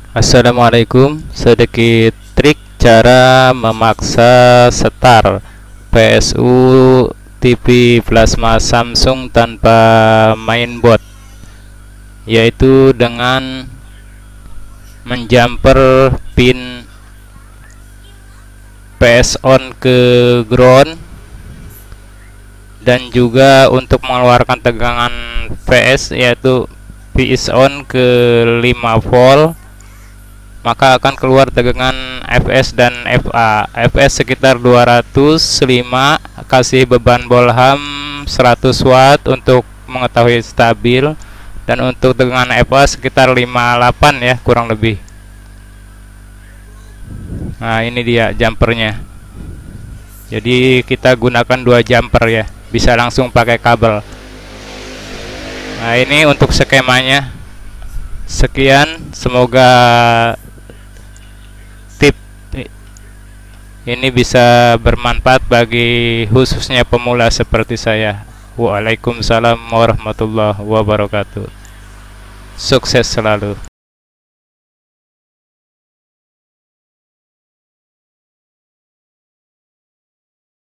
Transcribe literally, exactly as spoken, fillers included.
Assalamualaikum, sedikit trik cara memaksa setar P S U T V plasma Samsung tanpa mainboard, yaitu dengan menjumper pin P S on ke ground, dan juga untuk mengeluarkan tegangan P S yaitu P S on ke lima volt, maka akan keluar tegangan F S dan F A. F S sekitar dua ratus lima, kasih beban bolham seratus watt untuk mengetahui stabil, dan untuk tegangan F A sekitar lima puluh delapan ya, kurang lebih. Nah, ini dia jumpernya. Jadi kita gunakan dua jumper ya, bisa langsung pakai kabel. Nah, ini untuk skemanya. Sekian, semoga ini bisa bermanfaat bagi khususnya pemula seperti saya. Waalaikumsalam warahmatullahi wabarakatuh. Sukses selalu.